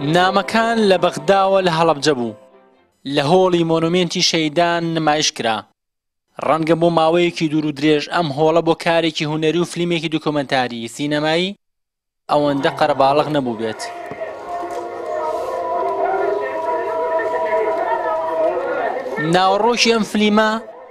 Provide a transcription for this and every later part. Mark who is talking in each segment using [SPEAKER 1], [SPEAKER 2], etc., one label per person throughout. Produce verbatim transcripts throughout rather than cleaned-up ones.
[SPEAKER 1] نامەکان لە بەغداوە لە هەڵەبجە بوو لە هۆڵی مۆنومێنتی شەیدان نمایش کرا. ڕەنگە بۆ ماوەیەکی دوور و درێژ ئەم هۆڵە بۆ کارێکی هونەری و فلیمێکی دوکۆمەنتاری سینەمایی ئەوەندە قەرەباڵغ نەبوو بێت. ناوەڕۆکی ئەم فلیمە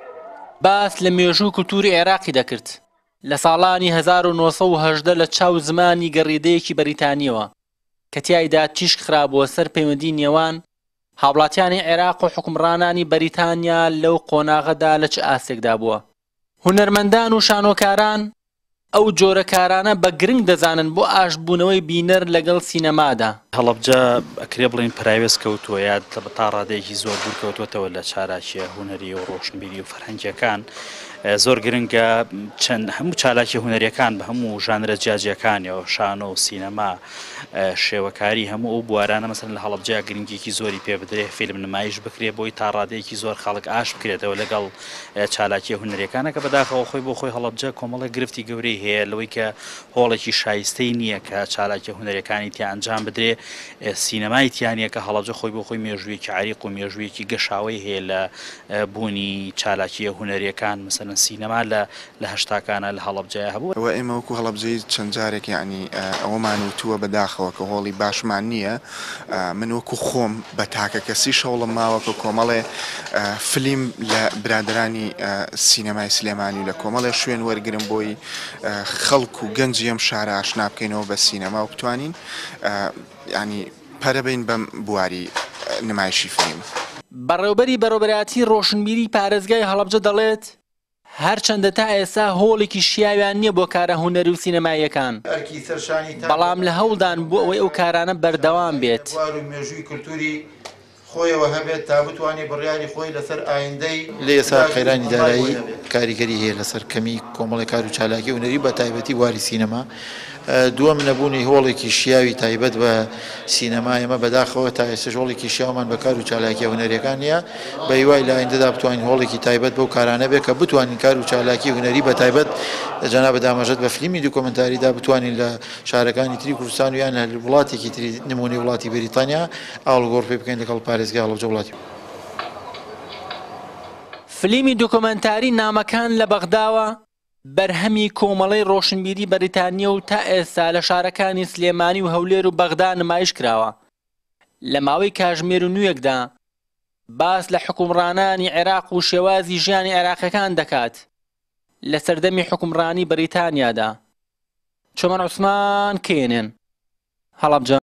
[SPEAKER 1] باس لە مێژوو کولتوری عێراقی دەکرد لە ساڵانی هەزار و نۆ سەد و هەژدە لە چاو زمانی گەڕیدەیەکی بەریتانیەوە کە تیایدا تیشک خرابووە سەر پەیوەندی نێوان هاوڵاتیانی عێراق و حکومڕانانی بەریتانیا لەو قۆناغەدا لە چ ئاستێکدا بووە. هونەرمەندان و شانۆکاران ئەو جۆرە کارانە بە گرنگ دەزانن بۆ ئاشبوونەوەی بینەر لەگەڵ سینەمادا.
[SPEAKER 2] هەڵەبجە ئەکرێ بڵین پراوێز کەوتووە یا تا ڕادەیەکی زۆر دوور کەوتوەتەوە لە چالاکیە هونەری و ڕۆشنبیری و فەرهەنگیەکان. زۆر گرنگە چەند هەموو چالاکی هونەریەکان بە هەموو ژانرە جیاجیەکانیەوە شانۆ و سینەما شێوەکاری هەموو ئەو بوارانە مەسەن لە هەڵەبجە گرنگێکی زۆری پێ بدرێ فیلم نمایش بکرێ بۆی تا ڕادەیەکی زۆر خەڵک ئاش بکرێتەوە لەگەڵ چالاکی هونەریەکانە کە بەداخەوە خۆی بۆ خۆی هەڵەبجە کۆمەڵە گرفتی گەورەی هەیە لەوەی کە هۆڵێکی شایستەی نییە کە چالاکی هونەریەکانی تیا ئەنجام بدرێ. سینەمای تیانە کە هەڵەبجە خۆی بۆ خۆی مێژوویەکی عریق و مێژوویەکی گەشاوی هەیە لە بوونی چالاکیە هونەریەکان مەسەن سینەما لە لە هەشتاکانە لە هەڵەبجەیە هەبوو.
[SPEAKER 3] ئەوە ئێمە وەکو هەڵەبجەی چەند جارێک یعنی ئەوەمان وتووە بەداخەوە کە هۆڵی باشمان نییە. من وەکو خۆم بە تاکە کەسی شەوڵم ماوە کە کۆمەڵێ فلیم لە برادرانی سینەمای سلێمانی و لە کۆمەڵێ شوێن وەرگرم بۆی خەڵک و گەنجی ئەم شارە ئاشنا بکەینەوە بە سینەما و بتوانین ینی پەرەبین بەم بواری نمایشی فلیم.
[SPEAKER 1] بەڕێوەبەری بەڕێوەبەرایەتی ڕۆشنبیری پارێزگای هەڵەبجە دەڵێت هەرچەندە تا ئێستا هۆڵێکی شیاویان نییە بۆ کارە هونەری و سینەماییەکان، بەڵام لە هەوڵدان بۆ ئەوەی ئەو کارانە بەردەوام بێت.
[SPEAKER 4] مێژووی کولتوری خۆیەوە هەبێت تا بتوانێت بڕیاری خۆی لەسەر ئایندەی
[SPEAKER 5] لە ئێستا خەیرانی دارایی کاریگەری هەیە لەسەر کەمی کۆمەڵی کار و چالاکی هونەری بە تایبەتی واری سینەما. دووەم نەبوونی هۆڵێکی شیاوی تایبەت بە سینەما ئێمە بەداخەوە تا ئێستش هۆڵێکی شیاومان بە کار و چالاکی هونەریەکان نیە. بە هیوای لە ئایندەدا بتوانین هۆڵێکی تایبەت بەو کارانە بێت کە بتوانین کار و چالاکی هونەری بە تایبەت جەناب دامەژەت بە فلیمی دوکۆمەنتاریدا بتوانین لە شارەکانی تری کوردستان و یان لە وڵاتێکی تری نمونەی وڵاتی بریتانیا ئاڵگۆڕ پێ بکەین لەگەڵ پارێزگای هەڵەبجە وڵاتی.
[SPEAKER 1] فلیمی دوکۆمەنتاری نامەکان لە بەغداوە بەرهەمی کۆمەڵەی ڕۆشنبیری بەریتانیا و تا ئێستا لە شارەکانی سلێمانی و هەولێر و بەغدا نمایش کراوە. لە ماوەی کاژمێر و نوێکدا باس لە حکومڕانانی عێراق و شێوازی ژیانی عێراقیەکان دەکات لە سەردەمی حکومڕانی بەریتانیادا. چۆمەن عوسمان کێنێن هەڵەبجە.